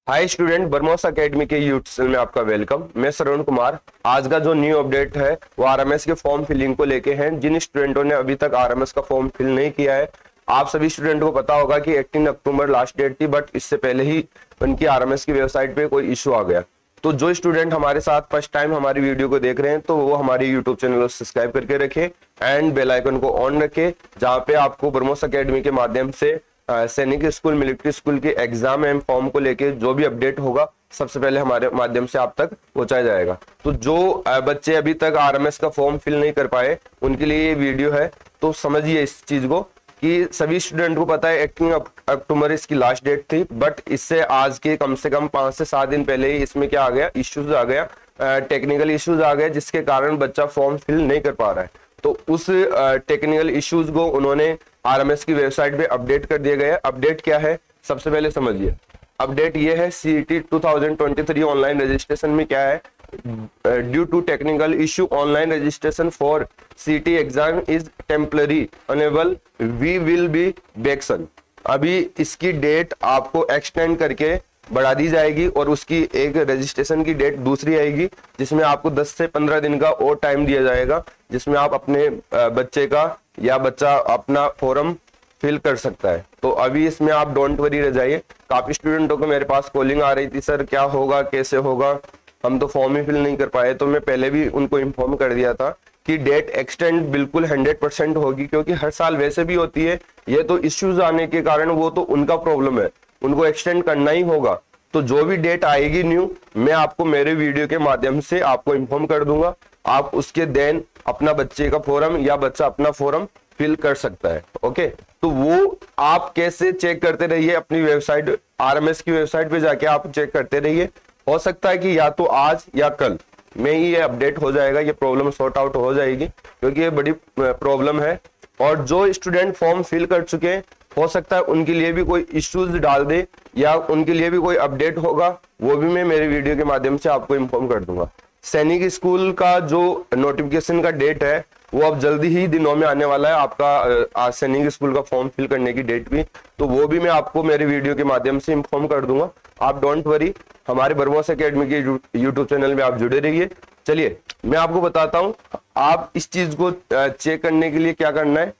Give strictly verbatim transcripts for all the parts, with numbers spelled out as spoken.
हाय student, Brahmos academy के YouTube channel में आपका वेलकम। मैं श्रवण कुमार। आज का जो न्यू अपडेट है वो आरएमएस के फॉर्म फिलिंग को लेके हैं। जिन स्टूडेंटों ने अभी तक आरएमएस का फॉर्म फिल नहीं किया है, आप सभी स्टूडेंटों को पता होगा कि अठारह अक्टूबर लास्ट डेट थी, बट इससे पहले ही उनकी आरएमएस की वेबसाइट पे कोई इशू आ गया। तो जो स्टूडेंट हमारे साथ फर्स्ट टाइम हमारी वीडियो को देख रहे हैं तो वो हमारे यूट्यूब चैनल को सब्सक्राइब करके रखें एंड बेल आइकन को ऑन रखें, जहाँ पे आपको बरमोस एकेडमी के माध्यम से सैनिक स्कूल, मिलिट्री स्कूल के एग्जाम एंड फॉर्म को लेके जो भी अपडेट होगा सबसे पहले हमारे माध्यम से आप तक पहुंचाया जाएगा। तो जो बच्चे अभी तक आरएमएस का फॉर्म फिल नहीं कर पाए उनके लिए ये वीडियो है। तो समझिए इस चीज को कि सभी स्टूडेंट को पता है अठारह अक्टूबर इसकी लास्ट डेट थी, बट इससे आज के कम से कम पांच से सात दिन पहले ही इसमें क्या आ गया, इश्यूज आ गया, टेक्निकल इश्यूज आ गए, जिसके कारण बच्चा फॉर्म फिल नहीं कर पा रहा है। तो उस टेक्निकल इश्यूज को उन्होंने आरएमएस की वेबसाइट पे अपडेट कर दिया गया। अपडेट क्या है सबसे पहले समझिए। अपडेट ये है, सीईटी दो हज़ार तेईस ऑनलाइन रजिस्ट्रेशन में क्या है, due to technical issue online registration for CET exam is temporary enable, we will be back soon. अभी इसकी डेट आपको एक्सटेंड करके बढ़ा दी जाएगी और उसकी एक रजिस्ट्रेशन की डेट दूसरी आएगी, जिसमें आपको दस से पंद्रह दिन का और टाइम दिया जाएगा, जिसमें आप अपने बच्चे का या बच्चा अपना फॉर्म फिल कर सकता है। तो अभी इसमें आप डोंट वरी रह जाइए। काफी स्टूडेंटों को मेरे पास कॉलिंग आ रही थी, सर क्या होगा, कैसे होगा, हम तो फॉर्म ही फिल नहीं कर पाए। तो मैं पहले भी उनको इन्फॉर्म कर दिया था कि डेट एक्सटेंड बिल्कुल हंड्रेड परसेंट होगी, क्योंकि हर साल वैसे भी होती है। ये तो इश्यूज आने के कारण वो तो उनका प्रॉब्लम है, उनको एक्सटेंड करना ही होगा। तो जो भी डेट आएगी न्यू, मैं आपको मेरे वीडियो के माध्यम से आपको इन्फॉर्म कर दूंगा। आप उसके देन अपना बच्चे का फॉर्म या बच्चा अपना फॉर्म फिल कर सकता है। ओके, तो वो आप कैसे चेक करते रहिए अपनी वेबसाइट, आरएमएस की वेबसाइट पे जाके आप चेक करते रहिए। हो सकता है कि या तो आज या कल में ही ये अपडेट हो जाएगा, ये प्रॉब्लम सॉर्ट आउट हो जाएगी, क्योंकि ये बड़ी प्रॉब्लम है। और जो स्टूडेंट फॉर्म फिल कर चुके हैं, हो सकता है उनके लिए भी कोई इश्यूज डाल दे या उनके लिए भी कोई अपडेट होगा, वो भी मैं मेरे वीडियो के माध्यम से आपको इन्फॉर्म कर दूंगा। सैनिक स्कूल का जो नोटिफिकेशन का डेट है वो अब जल्दी ही दिनों में आने वाला है, आपका सैनिक स्कूल का फॉर्म फिल करने की डेट भी, तो वो भी मैं आपको मेरे वीडियो के माध्यम से इन्फॉर्म कर दूंगा। आप डोंट वरी, हमारे बरमोस एकेडमी के यूट्यूब चैनल में आप जुड़े रहिए। चलिए मैं आपको बताता हूँ, आप इस चीज को चेक करने के लिए क्या करना है,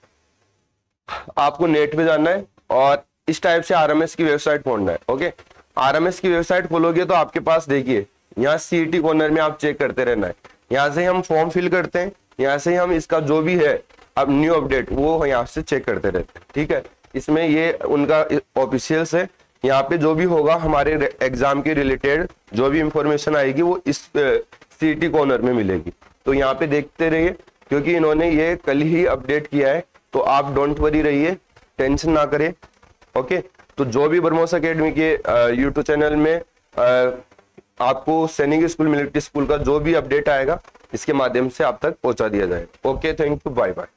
आपको नेट पे जाना है और इस टाइप से आरएमएस की वेबसाइट खोलना है। ओके, आरएमएस की वेबसाइट खोलोगे तो आपके पास देखिए यहाँ सीईटी कॉर्नर में आप चेक करते रहना है। यहाँ से हम फॉर्म फिल करते हैं, यहाँ से हम इसका जो भी है अब न्यू अपडेट वो यहाँ से चेक करते रहते हैं। ठीक है, इसमें ये उनका ऑफिशियल्स है, यहाँ पे जो भी होगा हमारे एग्जाम के रिलेटेड जो भी इंफॉर्मेशन आएगी वो इस सीईटी कॉर्नर में मिलेगी। तो यहाँ पे देखते रहिए, क्योंकि इन्होंने ये कल ही अपडेट किया है, तो आप डोंट वरी रहिए, टेंशन ना करें। ओके, तो जो भी बरमोस एकेडमी के यूट्यूब चैनल में आ, आपको सैनिक स्कूल, मिलिट्री स्कूल का जो भी अपडेट आएगा इसके माध्यम से आप तक पहुंचा दिया जाए। Okay, thank you, bye bye.